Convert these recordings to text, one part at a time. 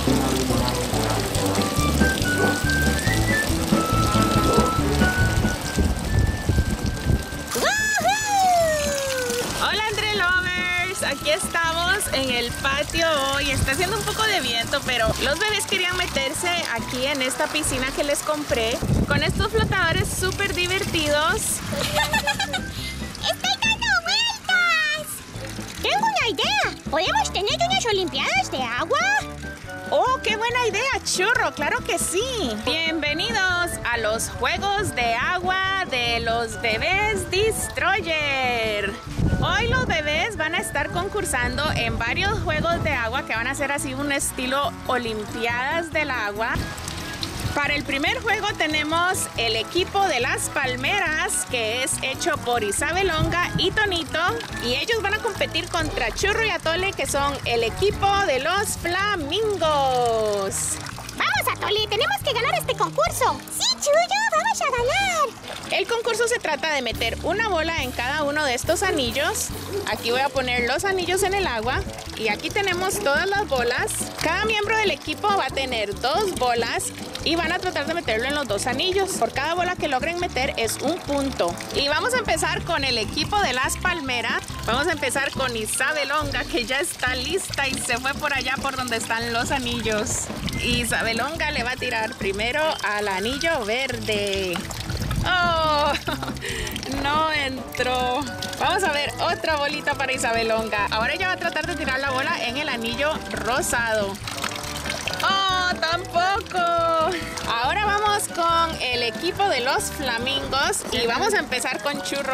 Hola Andre Lovers, aquí estamos en el patio hoy. Está haciendo un poco de viento, pero los bebés querían meterse aquí en esta piscina que les compré con estos flotadores súper divertidos. ¡Estoy dando vueltas! Tengo una idea. ¿Podemos tener unas olimpiadas de agua? ¡Oh, qué buena idea, Churro! ¡Claro que sí! Bienvenidos a los Juegos de Agua de los Bebés Destroyer. Hoy los bebés van a estar concursando en varios juegos de agua que van a ser así un estilo Olimpiadas del Agua. Para el primer juego tenemos el equipo de las Palmeras, que es hecho por Isabelonga y Tonito, y ellos van a competir contra Churro y Atole, que son el equipo de los Flamingos. ¡Vamos, Atole! ¡Tenemos que ganar este concurso! ¡Sí, Chuyo! ¡Vamos a ganar! El concurso se trata de meter una bola en cada uno de estos anillos. Aquí voy a poner los anillos en el agua y aquí tenemos todas las bolas. Cada miembro del equipo va a tener 2 bolas y van a tratar de meterlo en los 2 anillos. Por cada bola que logren meter es un punto. Y vamos a empezar con el equipo de las Palmeras. Vamos a empezar con Isabelonga, que ya está lista y se fue por allá por donde están los anillos. Isabelonga le va a tirar primero al anillo verde. ¡Oh! No entró. Vamos a ver otra bolita para Isabelonga. Ahora ella va a tratar de tirar la bola en el anillo rosado. ¡Oh! ¡Tampoco! Ahora vamos con el equipo de los Flamingos y vamos a empezar con Churro.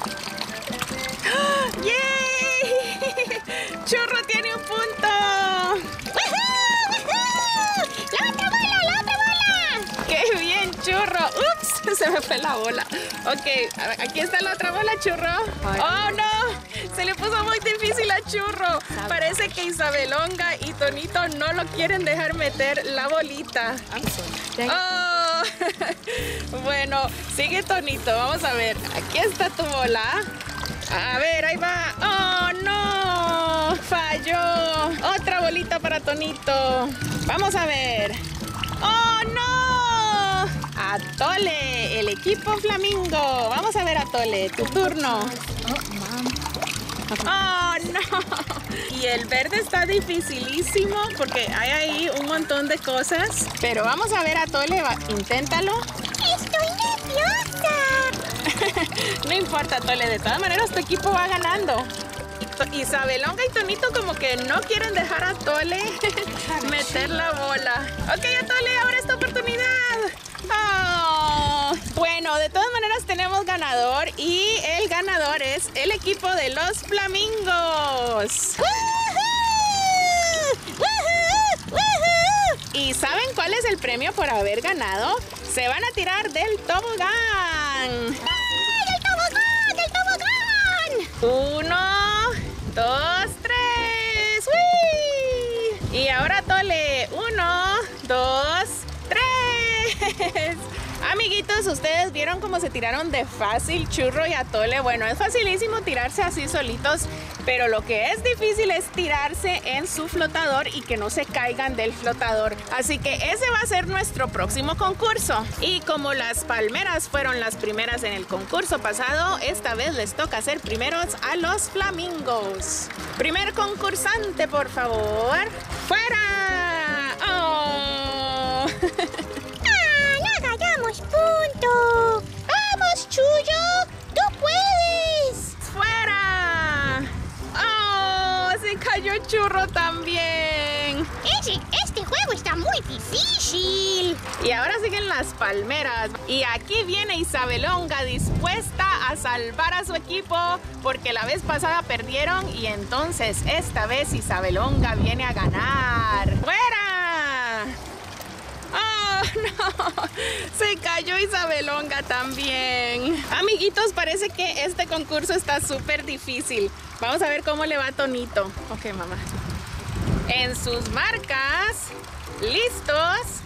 ¡Oh! ¡Yay! ¡Churro tiene un punto! ¡La otra bola! ¡La otra bola! ¡Qué bien, Churro! ¡Ups! Se me fue la bola. Ok, aquí está la otra bola, Churro. ¡Oh, no! Se le puso muy difícil a Churro. Parece que Isabelonga y Tonito no lo quieren dejar meter la bolita. ¡Oh! Bueno, sigue Tonito. Vamos a ver. Aquí está tu bola. A ver, ahí va. ¡Oh, no! ¡Falló! Otra bolita para Tonito. Vamos a ver. ¡Oh, no! Atole, el equipo Flamingo. Vamos a ver, Atole, tu turno. ¡Oh, no! Y el verde está dificilísimo porque hay ahí un montón de cosas. Pero vamos a ver, Atole, inténtalo. ¡Estoy nerviosa! No importa, Atole, de todas maneras tu equipo va ganando. Isabelonga y Tonito como que no quieren dejar a Atole meter la bola. Ok, Atole, ahora es tu oportunidad. Oh. Bueno, de todas maneras tenemos ganador y el ganador es el equipo de los Flamingos. ¿Y saben cuál es el premio por haber ganado? Se van a tirar del tobogán. ¡Ay, el tobogán! ¡El tobogán! 1, 2, 3. ¡Uy! Y ahora Tole. 1, 2, 3. Amiguitos, ¿ustedes vieron cómo se tiraron de fácil Churro y Atole? Bueno, es facilísimo tirarse así solitos, pero lo que es difícil es tirarse en su flotador y que no se caigan del flotador. Así que ese va a ser nuestro próximo concurso. Y como las Palmeras fueron las primeras en el concurso pasado, esta vez les toca ser primeros a los Flamingos. Primer concursante, por favor. ¡Fuera! ¡Oh! ¡Punto! ¡Vamos, Chuyo! ¡Tú puedes! ¡Fuera! ¡Oh! Se cayó Churro también. Este juego está muy difícil. Y ahora siguen las Palmeras. Y aquí viene Isabelonga dispuesta a salvar a su equipo porque la vez pasada perdieron y entonces esta vez Isabelonga viene a ganar. ¡Fuera! ¡Oh, no! Se cayó Isabelonga también. Amiguitos, parece que este concurso está súper difícil. Vamos a ver cómo le va a Tonito. Ok, mamá. En sus marcas. ¿Listos?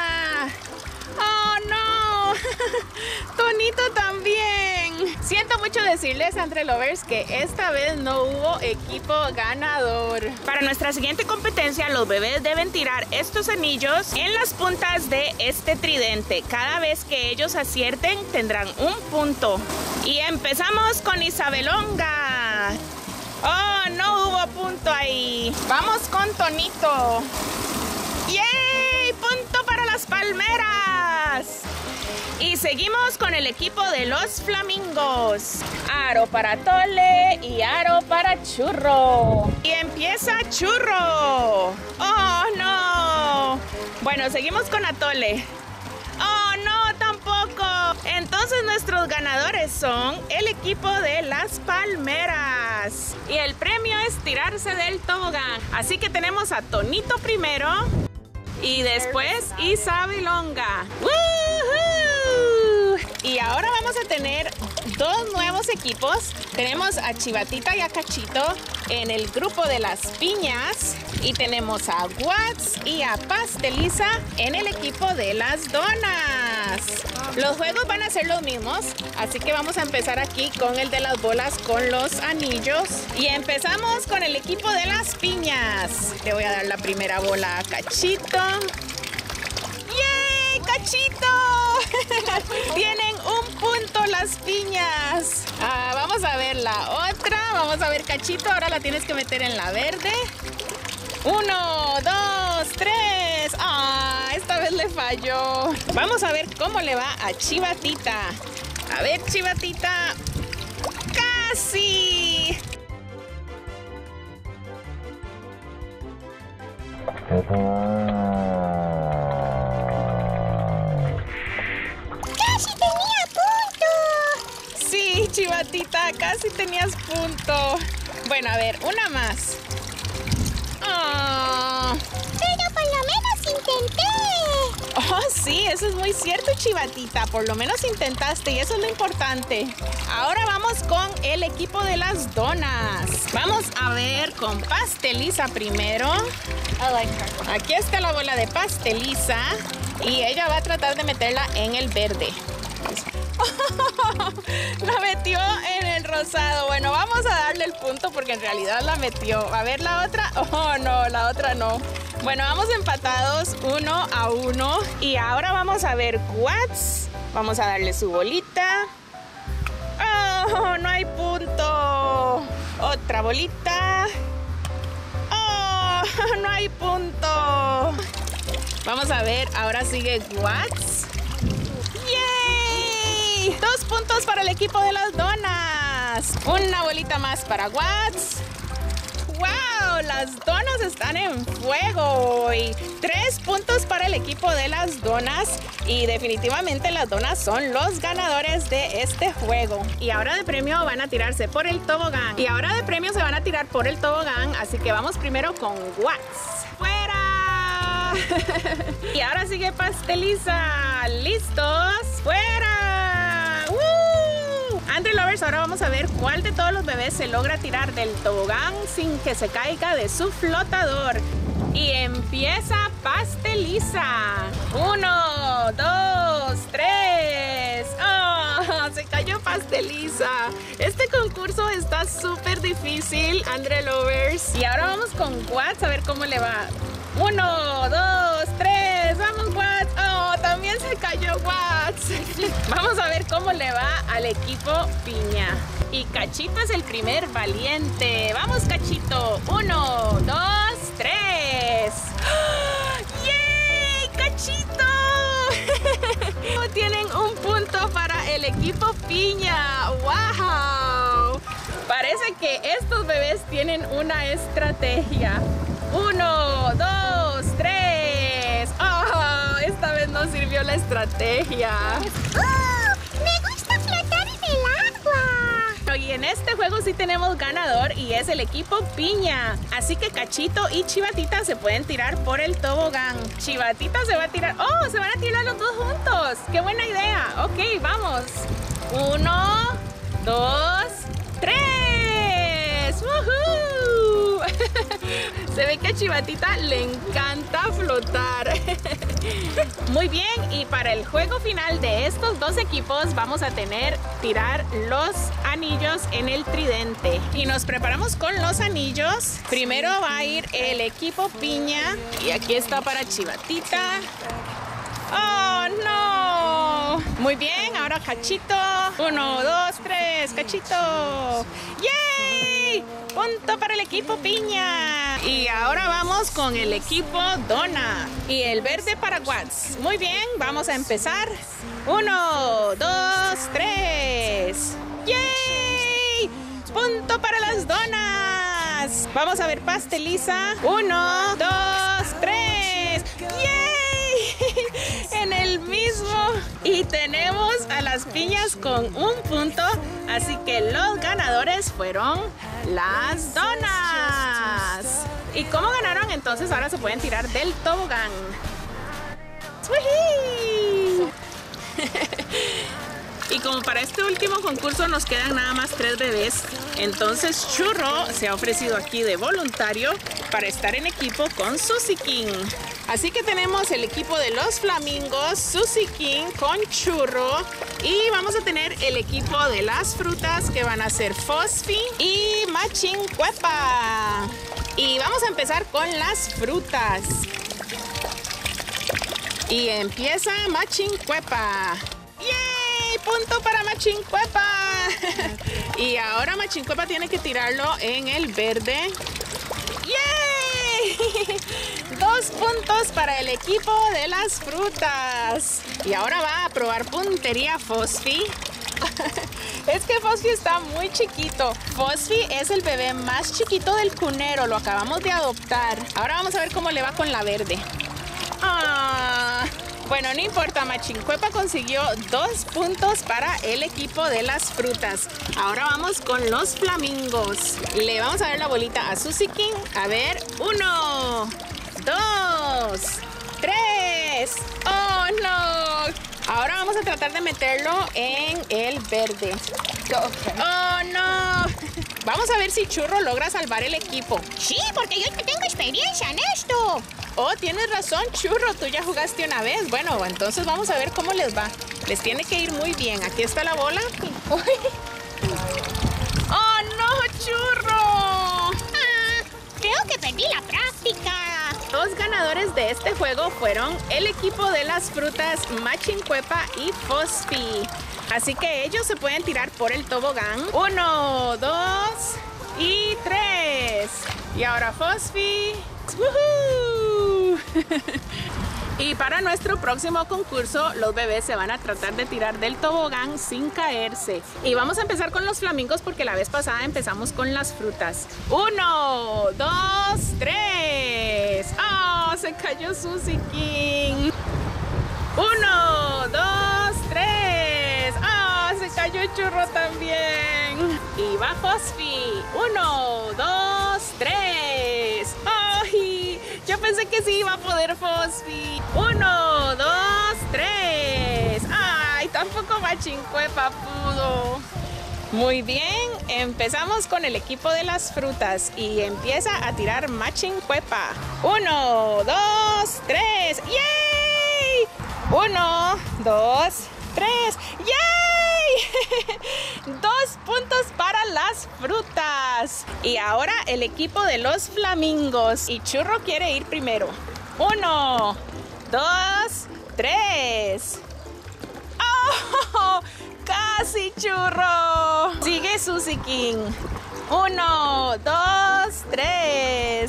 ¡Fuera! ¡Oh, no! Tonito también. Siento mucho mucho decirles, Andre Lovers, que esta vez no hubo equipo ganador. Para nuestra siguiente competencia, los bebés deben tirar estos anillos en las puntas de este tridente. Cada vez que ellos acierten, tendrán un punto. Y empezamos con Isabelonga. Oh, no hubo punto ahí. Vamos con Tonito. ¡Yay! ¡Punto para las palmeras! Y seguimos con el equipo de los flamingos. Aro para Tole y aro para Churro. Y empieza Churro. ¡Oh, no! Bueno, seguimos con Atole. ¡Oh, no! ¡Tampoco! Entonces nuestros ganadores son el equipo de las palmeras. Y el premio es tirarse del tobogán. Así que tenemos a Tonito primero. Y después Isabelonga. ¡Woohoo! Y ahora vamos a tener dos nuevos equipos. Tenemos a Chivatita y a Cachito en el grupo de las piñas. Y tenemos a Watts y a Pasteliza en el equipo de las donas. Los juegos van a ser los mismos, así que vamos a empezar aquí con el de las bolas con los anillos. Y empezamos con el equipo de las piñas. Le voy a dar la primera bola a Cachito. ¡Yay, Cachito! Tienen un punto las piñas. Vamos a ver la otra. Vamos a ver, Cachito, ahora la tienes que meter en la verde. 1, 2, 3. Esta vez le falló. Vamos a ver cómo le va a Chivatita. A ver, Chivatita. ¡Casi! ¡Casi tenía punto! Sí, Chivatita, casi tenías punto. Bueno, a ver, una más. Pero por lo menos intenté. Oh, sí, eso es muy cierto, Chivatita. Por lo menos intentaste y eso es lo importante. Ahora vamos con el equipo de las donas. Vamos a ver con Pasteliza primero. Aquí está la bola de Pasteliza y ella va a tratar de meterla en el verde. La metió en el rosado. Bueno, vamos a darle el punto porque en realidad la metió. A ver la otra. Oh, no, la otra no. Bueno, vamos empatados 1-1. Y ahora vamos a ver Watts. Vamos a darle su bolita. Oh, no hay punto. Otra bolita. Oh, no hay punto. Vamos a ver, ahora sigue Watts. ¡Yay! 2 puntos para el equipo de las donas. Una bolita más para Watts. ¡Wow! Las donas están en fuego. Y 3 puntos para el equipo de las donas. Y definitivamente las donas son los ganadores de este juego. Y ahora de premio van a tirarse por el tobogán. Y ahora de premio se van a tirar por el tobogán. Así que vamos primero con Watts. ¡Fuera! Y ahora sigue Pasteliza. ¿Listos? ¡Fuera! ¡Woo! Andre Lovers, ahora vamos a ver cuál de todos los bebés se logra tirar del tobogán sin que se caiga de su flotador. Y empieza Pasteliza. 1, 2, 3. ¡Oh! Se cayó Pasteliza. Este concurso está súper difícil, Andre Lovers. Y ahora vamos con Watts a ver cómo le va. 1, 2, 3. ¡Vamos, Watts! ¡Oh! También se cayó Watts. Vamos a ver cómo le va al equipo piña. Y Cachito es el primer valiente. ¡Vamos, Cachito! 1, 2, 3. ¡Yay! ¡Cachito! Tienen un punto para el equipo piña. ¡Wow! Parece que estos bebés tienen una estrategia. 1, 2, 3. ¡Oh! Esta vez no sirvió la estrategia. Me gusta flotar en el agua. Y en este juego sí tenemos ganador y es el equipo piña. Así que Cachito y Chivatita se pueden tirar por el tobogán. Chivatita se va a tirar. ¡Oh! Se van a tirar los dos juntos. ¡Qué buena idea! Ok, vamos. 1, 2, 3. ¡Woohoo! Se ve que a Chivatita le encanta flotar. Muy bien, y para el juego final de estos dos equipos vamos a tirar los anillos en el tridente. Y nos preparamos con los anillos. Primero va a ir el equipo piña. Y aquí está para Chivatita. ¡Oh, no! Muy bien, ahora Cachito. 1, 2, 3, Cachito. ¡Yay! Punto para el equipo piña. Y ahora vamos con el equipo dona. Y el verde para Watts. Muy bien, vamos a empezar. 1, 2, 3. ¡Yay! Punto para las donas. Vamos a ver pasteliza. 1, 2, 3. ¡Yay! En el mismo. Y tenemos a las piñas con 1 punto. Así que los ganadores fueron las donas. ¿Y cómo ganaron? Entonces ahora se pueden tirar del tobogán. ¡Swihii! Y como para este último concurso nos quedan nada más 3 bebés, entonces Churro se ha ofrecido aquí de voluntario para estar en equipo con Susie King. Así que tenemos el equipo de los flamingos, Susie King con Churro, y vamos a tener el equipo de las frutas que van a ser Fosfi y Machincuepa. Y vamos a empezar con las frutas. Y empieza Machincuepa. ¡Yay! Punto para Machincuepa. Y ahora Machincuepa tiene que tirarlo en el verde. ¡Yay! 2 puntos para el equipo de las frutas. Y ahora va a probar puntería Fosfi. Es que Fosfi está muy chiquito. Fosfi es el bebé más chiquito del cunero. Lo acabamos de adoptar. Ahora vamos a ver cómo le va con la verde. Bueno, no importa, Machincuepa consiguió 2 puntos para el equipo de las frutas. Ahora vamos con los flamingos. Le vamos a dar la bolita a Susie King. A ver, 1, 2, 3. ¡Oh, no! Ahora vamos a tratar de meterlo en el verde. ¡Oh, no! Vamos a ver si Churro logra salvar el equipo. Sí, porque yo tengo experiencia en esto. Oh, tienes razón, Churro, tú ya jugaste una vez. Bueno, entonces vamos a ver cómo les va. Les tiene que ir muy bien. Aquí está la bola. ¡Oh, no, Churro! Creo que perdí la práctica. Los ganadores de este juego fueron el equipo de las frutas Machincuepa y Fosfi. Así que ellos se pueden tirar por el tobogán. 1, 2 y 3. Y ahora Fosfi. ¡Woohoo! Y para nuestro próximo concurso, los bebés se van a tratar de tirar del tobogán sin caerse. Y vamos a empezar con los flamingos porque la vez pasada empezamos con las frutas. 1, 2, 3. ¡Oh! Se cayó Susie King. 1, 2, 3. ¡Oh! Se cayó Churro también. Y va Fosfi. 1, 2, 3. ¡Ay! Yo pensé que sí iba a poder Fosfi. 1, 2, 3. ¡Ay! Tampoco Machincuepa pudo. Muy bien, empezamos con el equipo de las frutas y empieza a tirar Machincuepa. 1, 2, 3. ¡Yay! 1, 2, 3. ¡Yay! 2 puntos para las frutas. Y ahora el equipo de los flamingos. Y Churro quiere ir primero. 1, 2, 3. ¡Oh! ¡Casi, Churro! Sigue Susie King. 1, 2, 3.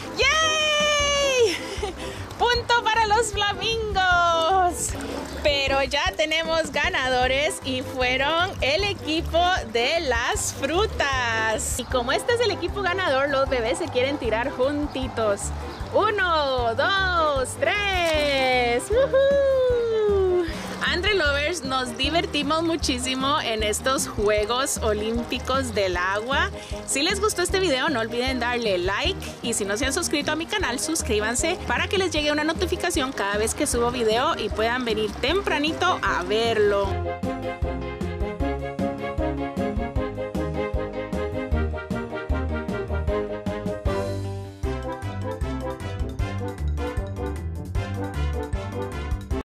¡Yay! Punto para los flamingos. Pero ya tenemos ganadores y fueron el equipo de las frutas. Y como este es el equipo ganador, los bebés se quieren tirar juntitos. 1, 2, 3. ¡Woohoo! Andre Lovers, nos divertimos muchísimo en estos Juegos Olímpicos del Agua. Si les gustó este video, no olviden darle like. Y si no se han suscrito a mi canal, suscríbanse para que les llegue una notificación cada vez que subo video y puedan venir tempranito a verlo.